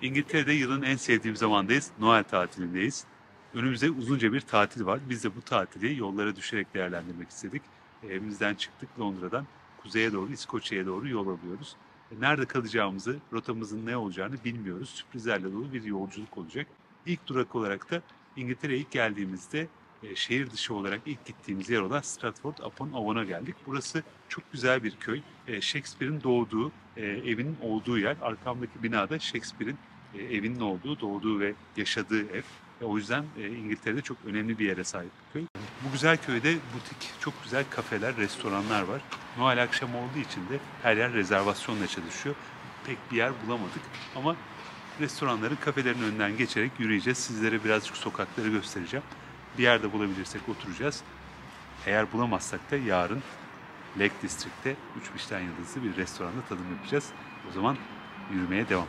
İngiltere'de yılın en sevdiğim zamandayız. Noel tatilindeyiz. Önümüzde uzunca bir tatil var. Biz de bu tatili yollara düşerek değerlendirmek istedik. Evimizden çıktık, Londra'dan kuzeye doğru, İskoçya'ya doğru yol alıyoruz. Nerede kalacağımızı, rotamızın ne olacağını bilmiyoruz. Sürprizlerle dolu bir yolculuk olacak. İlk durak olarak da İngiltere'ye ilk geldiğimizde şehir dışı olarak ilk gittiğimiz yer olan Stratford-upon-Avon'a geldik. Burası çok güzel bir köy. Shakespeare'in doğduğu, evinin olduğu yer. Arkamdaki binada Shakespeare'in evinin olduğu, doğduğu ve yaşadığı ev. O yüzden İngiltere'de çok önemli bir yere sahip bir köy. Bu güzel köyde butik, çok güzel kafeler, restoranlar var. Noel akşamı olduğu için de her yer rezervasyonla çalışıyor. Pek bir yer bulamadık ama restoranların, kafelerin önünden geçerek yürüyeceğiz. Sizlere birazcık sokakları göstereceğim. Bir yerde bulabilirsek oturacağız. Eğer bulamazsak da yarın Lake District'te 3 Michelin yıldızlı bir restoranda tadım yapacağız. O zaman yürümeye devam.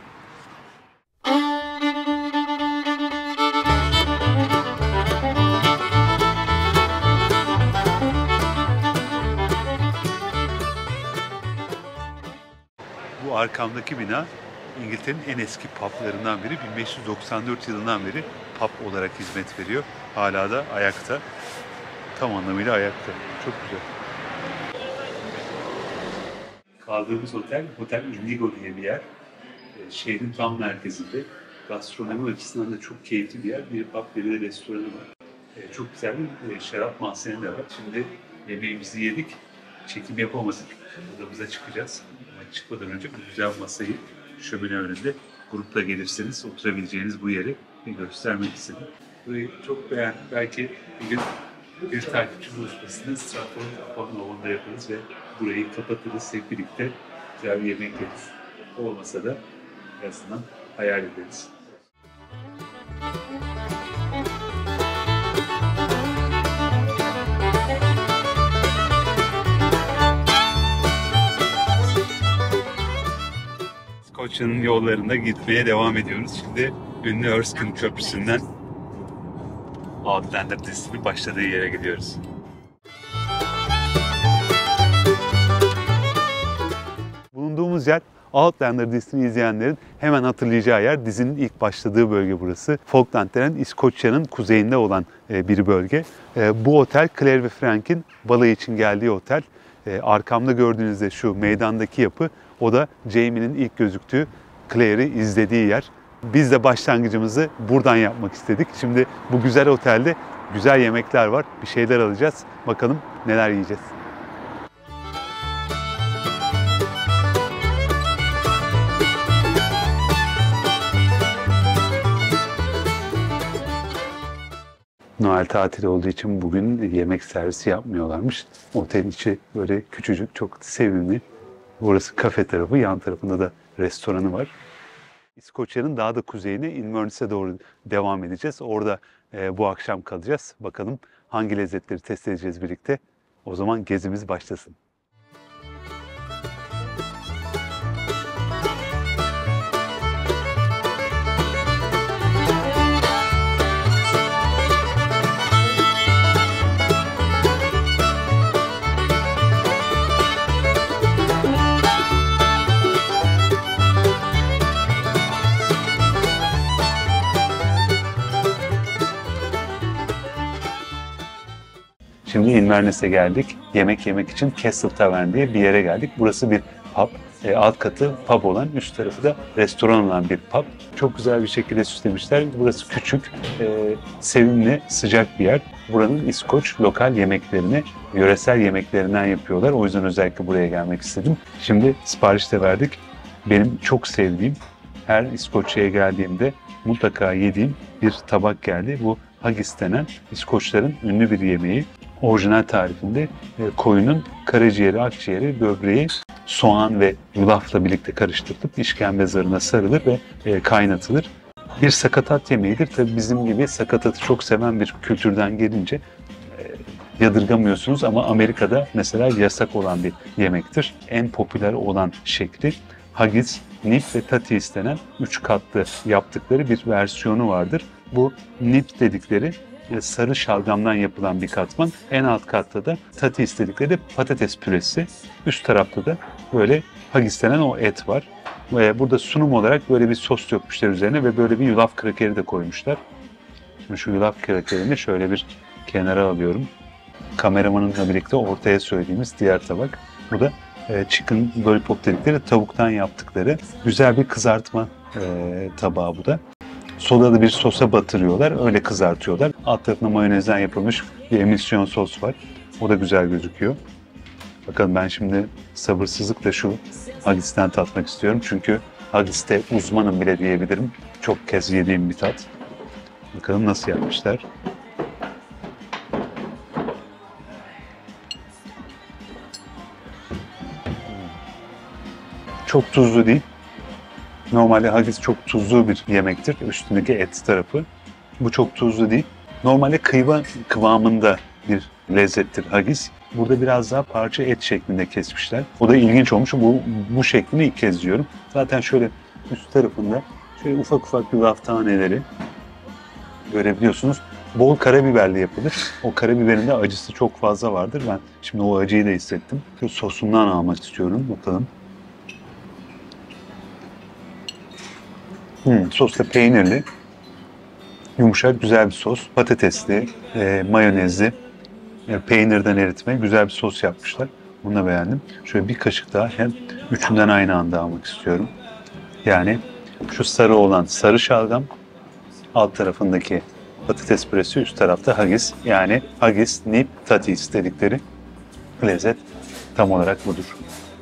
Bu arkamdaki bina İngiltere'nin en eski publarından biri. 1594 yılından beri pub olarak hizmet veriyor. Hala da ayakta. Tam anlamıyla ayakta. Çok güzel. Kaldığımız Otel Indigo diye bir yer. Şehrin tam merkezinde. Gastronomi açısından da çok keyifli bir yer. Bir pub, bir de restoranı var. Çok güzel bir şarap mahzeni de var. Şimdi yemeğimizi yedik. Çekim yapamadık. Odamıza çıkacağız. Ama çıkmadan önce bu güzel masayı şömine önünde grupla gelirseniz oturabileceğiniz bu yeri göstermek istedim. Burayı çok beğendim. Belki bir gün bir takipçi buluşmasını Stratford-upon-Avon'da yaparız ve burayı kapatırız. Hep birlikte güzel bir yemek yeriz. Olmasa da en azından hayal ederiz. İskoçya'nın yollarında gitmeye devam ediyoruz. Şimdi ünlü Erskine Köprüsü'nden Outlander dizisinin başladığı yere gidiyoruz. Bulunduğumuz yer Outlander dizisini izleyenlerin hemen hatırlayacağı yer. Dizinin ilk başladığı bölge burası. Falklandlerin İskoçya'nın kuzeyinde olan bir bölge. Bu otel Claire ve Frank'in balayı için geldiği otel. Arkamda gördüğünüzde şu meydandaki yapı, o da Jamie'nin ilk gözüktüğü, Claire'i izlediği yer. Biz de başlangıcımızı buradan yapmak istedik. Şimdi bu güzel otelde güzel yemekler var. Bir şeyler alacağız. Bakalım neler yiyeceğiz. Noel tatili olduğu için bugün yemek servisi yapmıyorlarmış. Otelin içi böyle küçücük, çok sevimli. Burası kafe tarafı, yan tarafında da restoranı var. İskoçya'nın daha da kuzeyine Inverness'e doğru devam edeceğiz. Orada bu akşam kalacağız. Bakalım hangi lezzetleri test edeceğiz birlikte. O zaman gezimiz başlasın. Şimdi Inverness'e geldik. Yemek yemek için Castle Tavern diye bir yere geldik. Burası bir pub. Alt katı pub olan, üst tarafı da restoran olan bir pub. Çok güzel bir şekilde süslemişler. Burası küçük, sevimli, sıcak bir yer. Buranın İskoç lokal yemeklerini, yöresel yemeklerinden yapıyorlar. O yüzden özellikle buraya gelmek istedim. Şimdi sipariş de verdik. Benim çok sevdiğim, her İskoçya'ya geldiğimde mutlaka yediğim bir tabak geldi. Bu haggis denen İskoçların ünlü bir yemeği. Orijinal tarifinde koyunun karaciğeri, akciğeri, böbreği soğan ve yulafla birlikte karıştırılıp işkembe zarına sarılır ve kaynatılır. Bir sakatat yemeğidir. Tabii bizim gibi sakatatı çok seven bir kültürden gelince yadırgamıyorsunuz ama Amerika'da mesela yasak olan bir yemektir. En popüler olan şekli haggis, nip ve tati istenen 3 katlı yaptıkları bir versiyonu vardır. Bu nip dedikleri sarı şalgamdan yapılan bir katman. En alt katta da tati istedikleri de patates püresi. Üst tarafta da böyle haggis denen o et var. Ve burada sunum olarak böyle bir sos dökmüşler üzerine ve böyle bir yulaf krakeri de koymuşlar. Şimdi şu yulaf krakerini şöyle bir kenara alıyorum. Kameramanımla birlikte ortaya söylediğimiz diğer tabak. Bu da chicken lollipop dedikleri, tavuktan yaptıkları güzel bir kızartma tabağı bu da. Sodalı bir sosa batırıyorlar, öyle kızartıyorlar. Alt tarafında mayonezden yapılmış bir emisyon sos var. O da güzel gözüküyor. Bakalım, ben şimdi sabırsızlıkla şu haggis'ten tatmak istiyorum. Çünkü haggis'te uzmanım bile diyebilirim. Çok kez yediğim bir tat. Bakalım nasıl yapmışlar. Çok tuzlu değil. Normalde haggis çok tuzlu bir yemektir. Üstündeki et tarafı. Bu çok tuzlu değil. Normalde kıyma kıvamında bir lezzettir haggis. Burada biraz daha parça et şeklinde kesmişler. O da ilginç olmuş. Bu şeklini ilk kez yiyorum. Zaten şöyle üst tarafında şöyle ufak ufak yulaf taneleri görebiliyorsunuz. Bol karabiberli yapılır. O karabiberin de acısı çok fazla vardır. Ben şimdi o acıyı da hissettim. Şu sosundan almak istiyorum. Bakalım. Sos da peynirli. Yumuşak, güzel bir sos. Patatesli, mayonezli, peynirden eritme. Güzel bir sos yapmışlar. Bunu da beğendim. Şöyle bir kaşık daha, hem üçünden aynı anda almak istiyorum. Yani şu sarı olan sarı şalgam, alt tarafındaki patates püresi, üst tarafta haggis. Yani haggis nip tatis dedikleri lezzet tam olarak budur.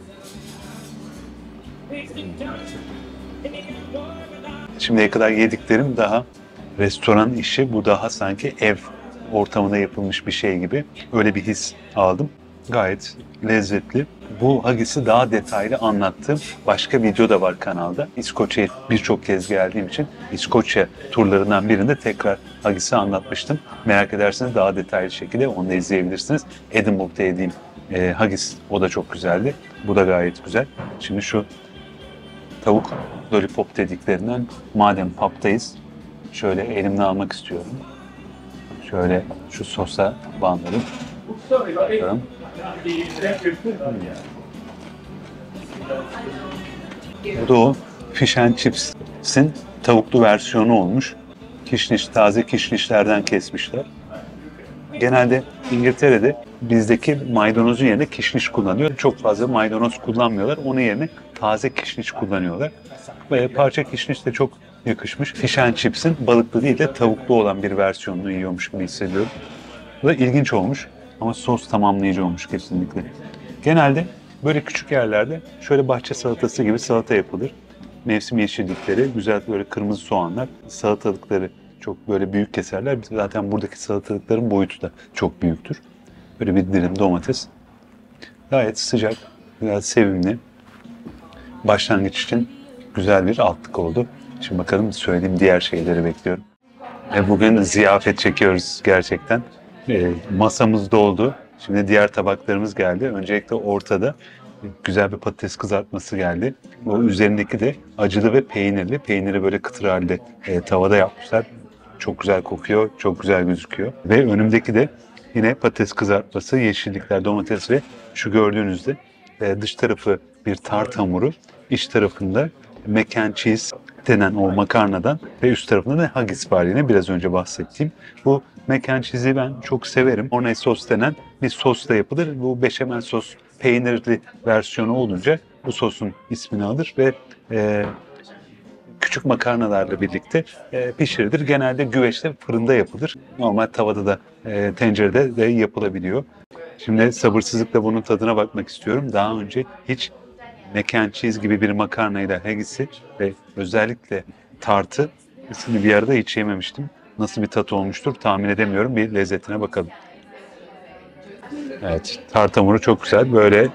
Şimdiye kadar yediklerim daha restoran işi, bu daha sanki ev ortamında yapılmış bir şey gibi. Öyle bir his aldım. Gayet lezzetli. Bu haggis'i daha detaylı anlattığım başka video da var kanalda. İskoçya'ya birçok kez geldiğim için İskoçya turlarından birinde tekrar haggis'i anlatmıştım. Merak ederseniz daha detaylı şekilde onu da izleyebilirsiniz. Edinburgh'da yediğim haggis, o da çok güzeldi. Bu da gayet güzel. Şimdi şu tavuk lollipop dediklerinden, madem pub'dayız, şöyle elimle almak istiyorum. Şöyle şu sosa banlarım. Bakalım. Bu da o fish and chips'in tavuklu versiyonu olmuş. Kişniş, taze kişnişlerden kesmişler. Genelde İngiltere'de bizdeki maydanozun yerine kişniş kullanıyor. Çok fazla maydanoz kullanmıyorlar. Onun yerine taze kişniş kullanıyorlar. Ve parça kişniş de çok yakışmış. Fish and chips'in balıklı değil de tavuklu olan bir versiyonunu yiyormuş gibi hissediyorum. Bu da ilginç olmuş ama sos tamamlayıcı olmuş kesinlikle. Genelde böyle küçük yerlerde şöyle bahçe salatası gibi salata yapılır. Mevsim yeşillikleri, güzel böyle kırmızı soğanlar, salatalıkları çok böyle büyük keserler. Zaten buradaki salatalıkların boyutu da çok büyüktür. Böyle bir dilim domates. Gayet sıcak, biraz sevimli. Başlangıç için güzel bir altlık oldu. Şimdi bakalım, söylediğim diğer şeyleri bekliyorum. Bugün ziyafet çekiyoruz gerçekten. Masamız doldu. Şimdi diğer tabaklarımız geldi. Öncelikle ortada güzel bir patates kızartması geldi. O üzerindeki de acılı ve peynirli. Peyniri böyle kıtır halde tavada yapmışlar. Çok güzel kokuyor, çok güzel gözüküyor. Ve önümdeki de yine patates kızartması, yeşillikler, domates ve şu gördüğünüzde dış tarafı bir tart hamuru, iç tarafında mac and cheese denen o makarnadan ve üst tarafında da haggis var, yine biraz önce bahsettiğim. Bu mac and cheese'i ben çok severim. Ornay sos denen bir sosla yapılır. Bu beşamel sos peynirli versiyonu olunca bu sosun ismini alır ve küçük makarnalarla birlikte pişirilir. Genelde güveçte, fırında yapılır. Normal tavada da tencerede de yapılabiliyor. Şimdi sabırsızlıkla bunun tadına bakmak istiyorum. Daha önce hiç mac and cheese gibi bir makarnayla haggisi ve özellikle tartı, üçünü bir arada hiç yememiştim. Nasıl bir tat olmuştur tahmin edemiyorum. Bir lezzetine bakalım. Evet, tart hamuru çok güzel. Böyle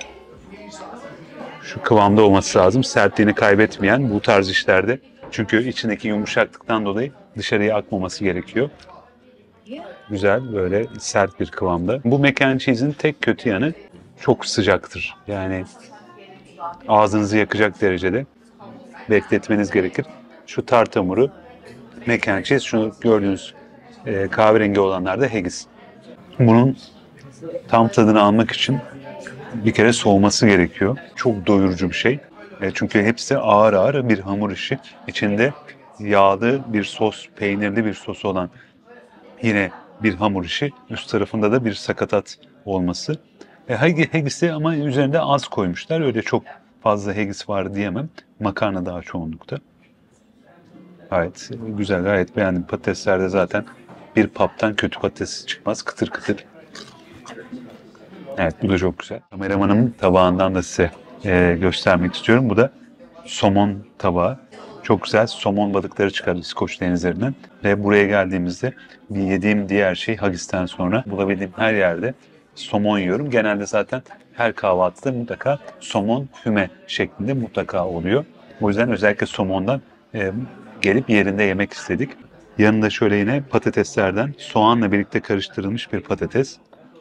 şu kıvamda olması lazım. Sertliğini kaybetmeyen bu tarz işlerde. Çünkü içindeki yumuşaklıktan dolayı dışarıya akmaması gerekiyor. Güzel, böyle sert bir kıvamda. Bu mac and cheese'in tek kötü yanı çok sıcaktır. Yani ağzınızı yakacak derecede bekletmeniz gerekir. Şu tart hamuru, mac and cheese, şunu gördüğünüz kahverengi olanlar da haggis. Bunun tam tadını almak için bir kere soğuması gerekiyor. Çok doyurucu bir şey. Çünkü hepsi ağır ağır bir hamur işi. İçinde yağlı bir sos, peynirli bir sos olan yine bir hamur işi. Üst tarafında da bir sakatat olması. Haggisi ama üzerinde az koymuşlar. Öyle çok fazla haggis var diyemem. Makarna daha çoğunlukta. Gayet güzel, gayet beğendim. Patateslerde zaten bir paptan kötü patates çıkmaz. Kıtır kıtır. Evet, bu da çok güzel. Kameramanımın tabağından da size göstermek istiyorum. Bu da somon tabağı. Çok güzel somon balıkları çıkar İskoç denizlerinden. Ve buraya geldiğimizde bir yediğim diğer şey haggisten sonra bulabildiğim her yerde somon yiyorum. Genelde zaten her kahvaltıda mutlaka somon füme şeklinde mutlaka oluyor. O yüzden özellikle somondan gelip yerinde yemek istedik. Yanında şöyle yine patateslerden soğanla birlikte karıştırılmış bir patates.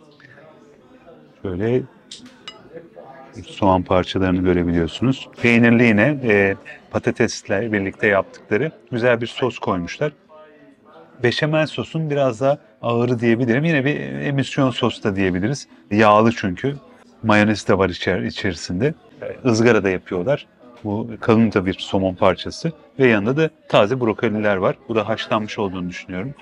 Şöyle soğan parçalarını görebiliyorsunuz. Peynirli yine patatesle birlikte yaptıkları güzel bir sos koymuşlar. Beşamel sosun biraz daha ağırı diyebilirim. Yine bir emisyon sos da diyebiliriz. Yağlı çünkü. Mayonez de var içerisinde. Izgarada yapıyorlar. Bu kalınca bir somon parçası. Ve yanında da taze brokoliler var. Bu da haşlanmış olduğunu düşünüyorum.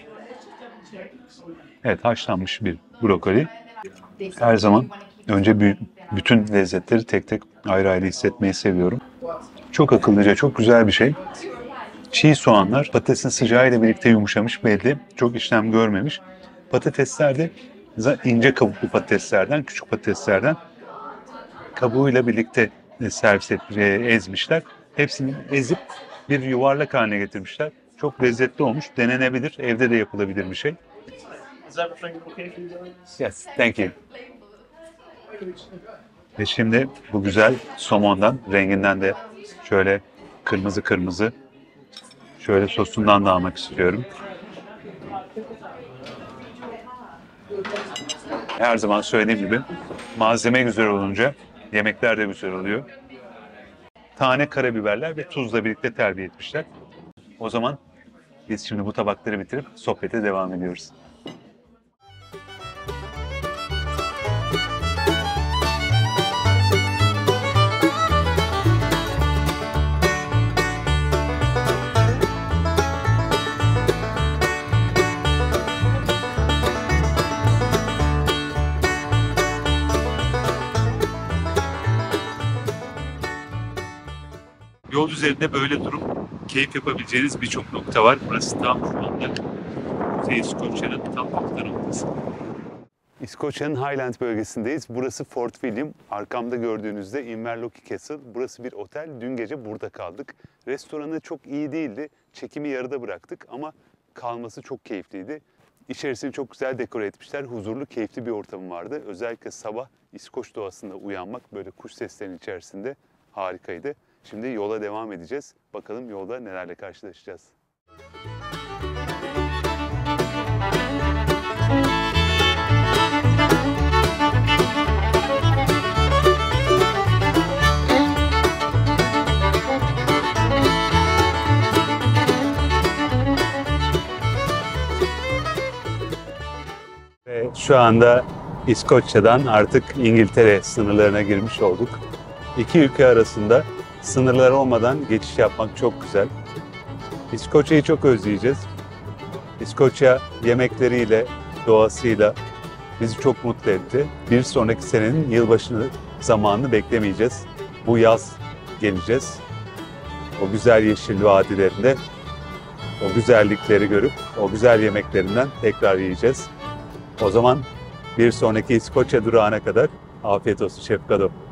Evet, haşlanmış bir brokoli. Her zaman önce bütün lezzetleri tek tek ayrı ayrı hissetmeyi seviyorum. Çok akıllıca, çok güzel bir şey. Çiğ soğanlar patatesin sıcağıyla birlikte yumuşamış belli. Çok işlem görmemiş. Patatesler de ince kabuklu patateslerden, küçük patateslerden kabuğuyla birlikte servis ezmişler. Hepsini ezip bir yuvarlak haline getirmişler. Çok lezzetli olmuş. Denenebilir. Evde de yapılabilir bir şey. Yes, thank you. Ve şimdi bu güzel somondan, renginden de şöyle kırmızı kırmızı, şöyle sosundan da almak istiyorum. Her zaman söylediğim gibi malzeme güzel olunca yemekler de güzel oluyor. Tane karabiberler ve tuzla birlikte terbiye etmişler. O zaman biz şimdi bu tabakları bitirip sohbete devam ediyoruz. Yol üzerinde böyle durup keyif yapabileceğiniz birçok nokta var. Burası tam şu anda Kuzey İskoçya'nın tam orta noktası. İskoçya'nın Highland bölgesindeyiz. Burası Fort William. Arkamda gördüğünüzde Inverloch Castle. Burası bir otel. Dün gece burada kaldık. Restoranı çok iyi değildi. Çekimi yarıda bıraktık ama kalması çok keyifliydi. İçerisini çok güzel dekore etmişler. Huzurlu, keyifli bir ortamı vardı. Özellikle sabah İskoç doğasında uyanmak böyle kuş seslerinin içerisinde harikaydı. Şimdi yola devam edeceğiz. Bakalım yolda nelerle karşılaşacağız. Ve şu anda İskoçya'dan artık İngiltere sınırlarına girmiş olduk. İki ülke arasında sınırlar olmadan geçiş yapmak çok güzel. İskoçya'yı çok özleyeceğiz. İskoçya yemekleriyle, doğasıyla bizi çok mutlu etti. Bir sonraki senenin yılbaşı zamanını beklemeyeceğiz. Bu yaz geleceğiz. O güzel yeşil vadilerinde o güzellikleri görüp o güzel yemeklerinden tekrar yiyeceğiz. O zaman bir sonraki İskoçya durağına kadar afiyet olsun Şef Kado.